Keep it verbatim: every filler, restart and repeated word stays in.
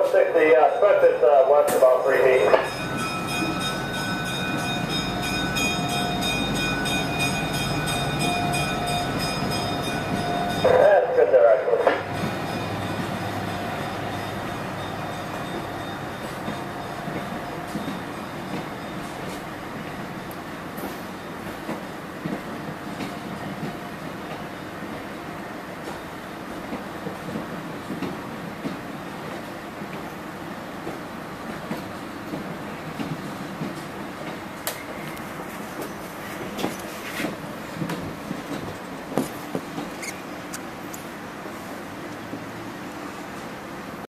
sixty, uh, expect it's uh, west about three feet.